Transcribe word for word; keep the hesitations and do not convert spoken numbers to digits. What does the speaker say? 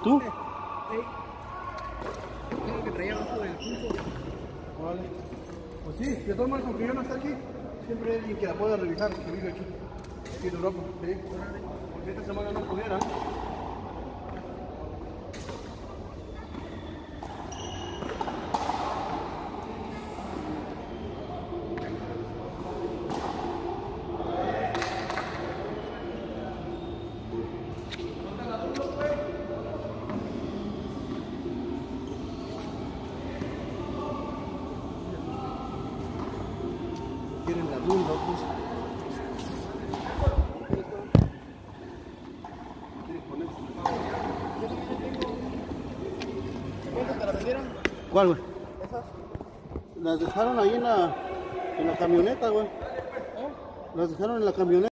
¿Tú? Sí. Tengo que traía abajo del pulso. Vale. Pues sí, de todas maneras, aunque yo no esté aquí, siempre hay alguien que la pueda revisar, que vive aquí. Aquí en Europa, ¿sí? Porque esta semana no pudiera. Quieren la luz, pues. ¿Cuántas te la vendieron? ¿Cuál, güey? Esas. Las dejaron ahí en la, en la camioneta, güey. ¿Eh? Las dejaron en la camioneta.